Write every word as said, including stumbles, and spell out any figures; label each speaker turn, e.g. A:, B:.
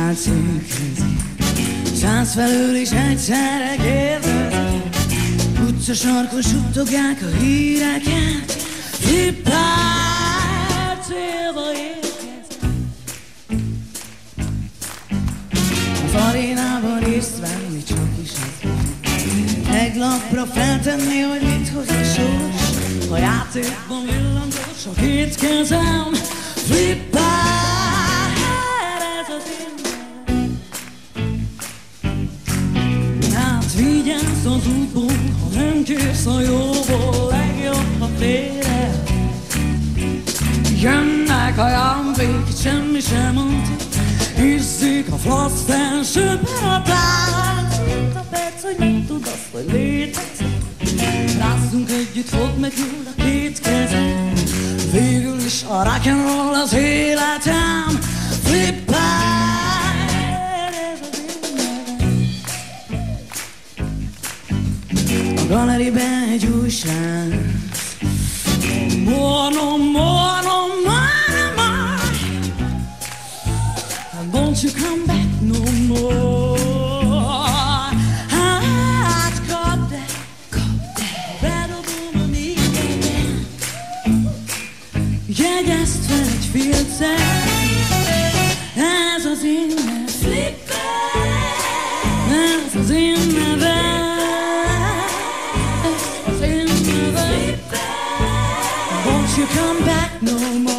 A: szűközik, száz felől is egyszerre kérdezik. Utca sarkon suttogják a híreket, Flippár célba érkezik. Az arénában részt venni csak is az van, egy lapra feltenni, hogy mit hoz a sors. A játékban villantós a két kezem, Flippár, ez az én nevem. Hát vigyázz az útból, ha nem kész a jóból, legjobb, ha félre. Jönnek a jampék, semmi sem mondta, hiszik a flasztán, söpör a tánc. Itt a perc, hogy megtudd azt, hogy létezik. Rázzunk együtt, fogd meg jól a két kezem, végül is a rock'n'roll az életem, Flippár, ez az én nevem. A galeriben egy újság, more, no more, no more, no more, and won't you come back no more. Jegyezd fel egy filcet, ez az én nevem, Flippár, ez az én nevem, ez az én nevem, Flippár. Won't you come back no more.